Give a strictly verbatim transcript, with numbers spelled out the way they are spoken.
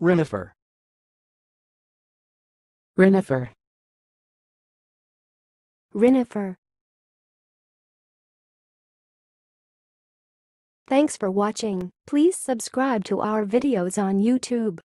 Rhinophore. Rhinophore. Rhinophore. Thanks for watching. Please subscribe to our videos on YouTube.